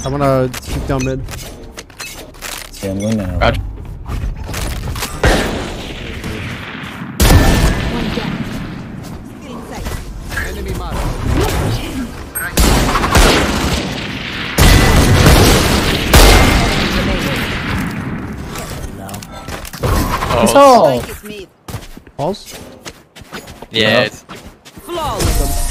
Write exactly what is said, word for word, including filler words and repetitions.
I'm gonna keep down mid. Yeah, I'm going now. Roger. Enemy mark. Oh. Oh. Pulse? Yeah. It's Flawless.